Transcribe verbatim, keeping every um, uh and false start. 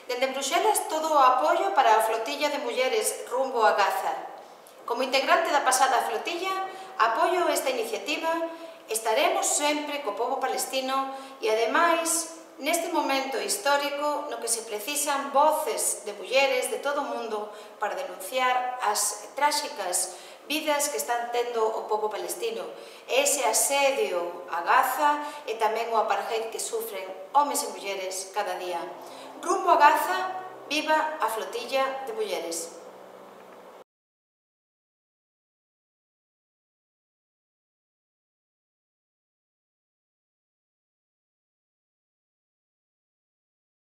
Dende Bruxelas, todo o apoio para a flotilla de mulleres rumbo a Gaza. Como integrante da pasada flotilla, apoio esta iniciativa, estaremos sempre co pobo palestino e, ademais, neste momento histórico no que se precisan voces de mulleres de todo o mundo para denunciar as tráxicas vidas que están tendo o pobo palestino, ese asedio a Gaza e tamén o apartheid que sufren homes e mulleres cada día. Rumbo a Gaza, viva a flotilla de mulleres.